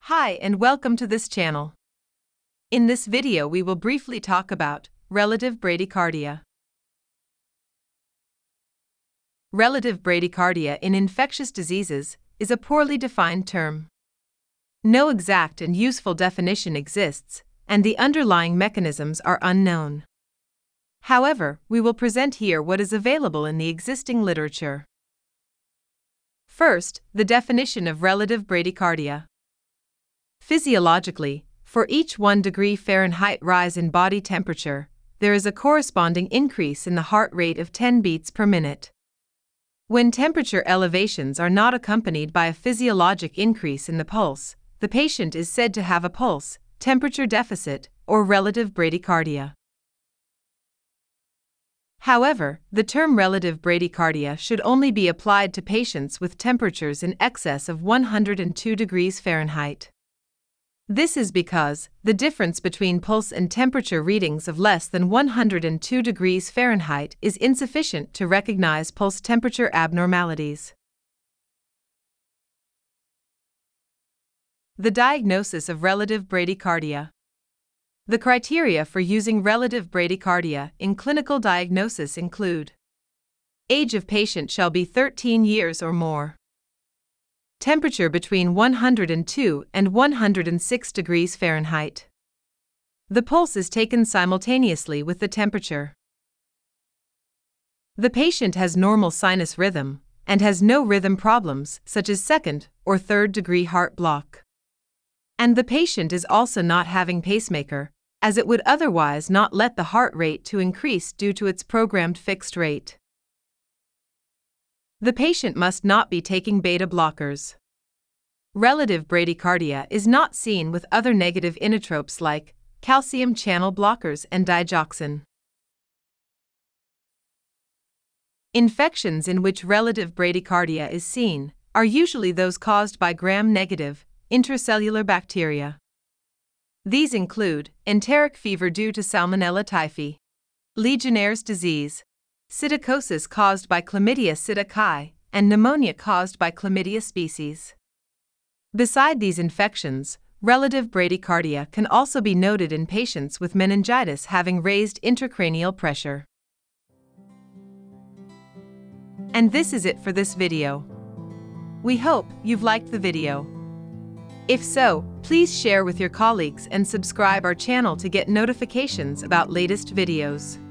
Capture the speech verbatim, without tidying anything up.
Hi and welcome to this channel. In this video we will briefly talk about relative bradycardia. Relative bradycardia in infectious diseases is a poorly defined term. No exact and useful definition exists, and the underlying mechanisms are unknown. However, we will present here what is available in the existing literature. First, the definition of relative bradycardia. Physiologically, for each one degree Fahrenheit rise in body temperature, there is a corresponding increase in the heart rate of ten beats per minute. When temperature elevations are not accompanied by a physiologic increase in the pulse, the patient is said to have a pulse, temperature deficit, or relative bradycardia. However, the term relative bradycardia should only be applied to patients with temperatures in excess of one hundred two degrees Fahrenheit. This is because the difference between pulse and temperature readings of less than one hundred two degrees Fahrenheit is insufficient to recognize pulse temperature abnormalities. The diagnosis of relative bradycardia. The criteria for using relative bradycardia in clinical diagnosis include: age of patient shall be thirteen years or more. Temperature between one hundred two and one hundred six degrees Fahrenheit. The pulse is taken simultaneously with the temperature. The patient has normal sinus rhythm and has no rhythm problems such as second or third degree heart block. And the patient is also not having pacemaker, as it would otherwise not let the heart rate to increase due to its programmed fixed rate. The patient must not be taking beta blockers. Relative bradycardia is not seen with other negative inotropes like calcium channel blockers and digoxin. Infections in which relative bradycardia is seen are usually those caused by gram-negative intracellular bacteria. These include enteric fever due to Salmonella typhi, Legionnaire's disease, psittacosis caused by Chlamydia psittaci, and pneumonia caused by Chlamydia species. Beside these infections, relative bradycardia can also be noted in patients with meningitis having raised intracranial pressure. And this is it for this video. We hope you've liked the video. If so, please share with your colleagues and subscribe our channel to get notifications about latest videos.